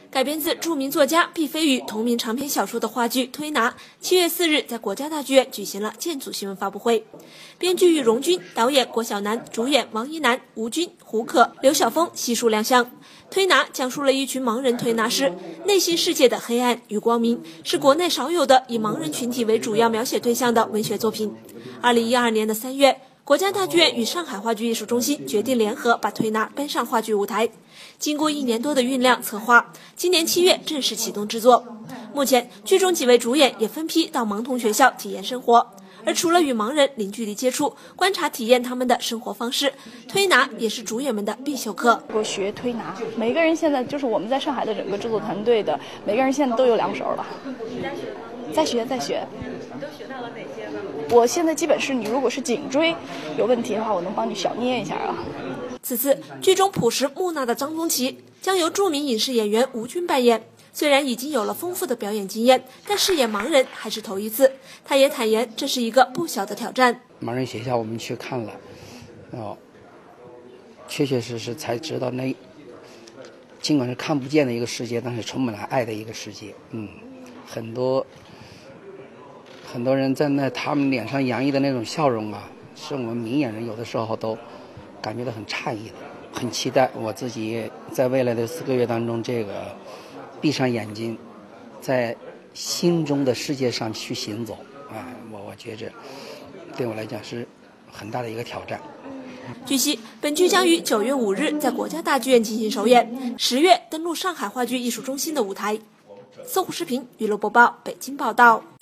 改编自著名作家毕飞宇同名长篇小说的话剧《推拿》7月4日在国家大剧院举行了建组新闻发布会。编剧与荣军，导演郭晓楠，主演王一楠、吴军、胡可、刘晓峰悉数亮相。《推拿》讲述了一群盲人推拿师内心世界的黑暗与光明，是国内少有的以盲人群体为主要描写对象的文学作品。2012年的3月。国家大剧院与上海话剧艺术中心决定联合把《推拿》搬上话剧舞台，经过1年多的酝酿策划，今年7月正式启动制作。目前，剧中几位主演也分批到盲童学校体验生活，而除了与盲人零距离接触、观察体验他们的生活方式，推拿也是主演们的必修课。 我学推拿，每个人现在就是我们在上海的整个制作团队的每个人现在都有2手了。 你在学吗？ 在学。 你都学到了哪些呢？ 我现在基本是，你如果是颈椎有问题的话，我能帮你小捏一下啊。 此次剧中朴实木讷的张宗奇将由著名影视演员吴军扮演。虽然已经有了丰富的表演经验，但饰演盲人还是头一次。他也坦言，这是一个不小的挑战。 盲人学校我们去看了，确确实实才知道尽管是看不见的一个世界，但是充满了爱的一个世界。很多人在他们脸上洋溢的那种笑容啊，是我们明眼人有的时候都感觉到很诧异的。很期待我自己在未来的4个月当中，这个闭上眼睛，在心中的世界上去行走。我觉着对我来讲是很大的一个挑战。 据悉，本剧将于9月5日在国家大剧院进行首演，10月登陆上海话剧艺术中心的舞台。搜狐视频娱乐播报，北京报道。